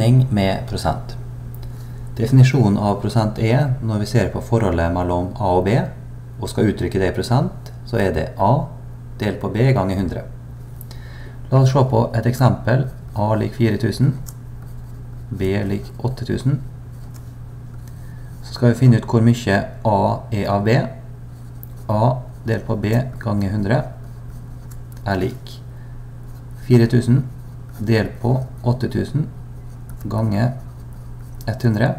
Regning med prosent. Definisjonen av prosent er, når vi ser på forholdet mellom A og B, og skal uttrykke det i prosent, så er det A delt på B ganger 100. La oss se på et eksempel. A lik 4000, B lik 8000. Så skal vi finne ut hvor mye A er av B. A delt på B ganger 100 er lik 4000 delt på 8000 ganger 100,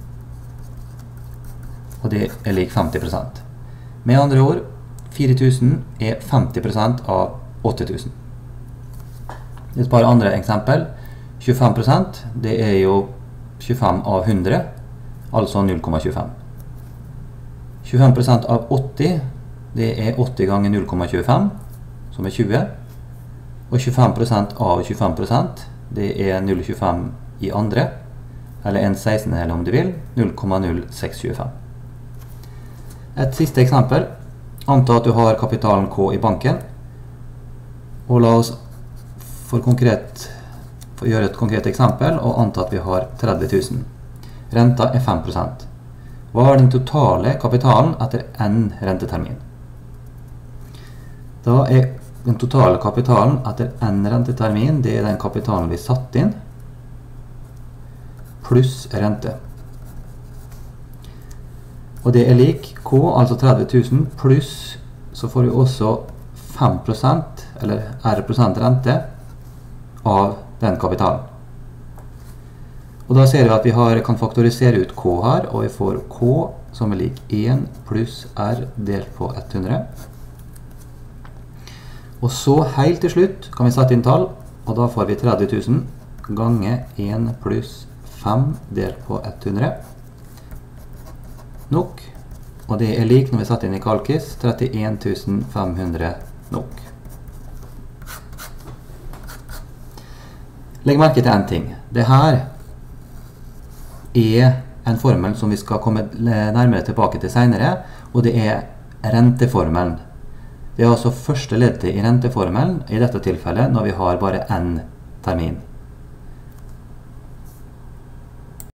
og det er lik 50%. Med andre ord, 4000 er 50% av 8000. Et par andre eksempel. 25%, det er jo 25 av 100, altså 0,25. 25% av 80, det er 80 ganger 0,25, som er 20. Og 25% av 25%, det er 0,25 i andre, eller en 16 eller om du vil, 0,0625. Et siste eksempel. Anta at du har kapitalen K i banken, og la oss gjøre et konkret eksempel, og anta at vi har 30 000. Renta er 5%. Hva er den totale kapitalen etter n rentetermin? Da er den totale kapitalen etter n rentetermin, det er den kapitalen vi satt inn, pluss rente. Og det er lik K, altså 30 000, pluss, så får vi også 5%, eller R% rente, av den kapitalen. Og da ser vi at vi kan faktorisere ut K her, og vi får K som er lik 1 pluss R delt på 100. Og så helt til slutt kan vi sette inn tall, og da får vi 30 000 ganger 1 pluss 5 delt på 100. Nok. Og det er lik, når vi setter inn i kalkis, 31 500 nok. Legg merke til en ting. Det her er en formel som vi skal komme nærmere tilbake til senere, og det er renteformelen. Det er altså første leddet i renteformelen, i dette tilfellet når vi har bare n termin.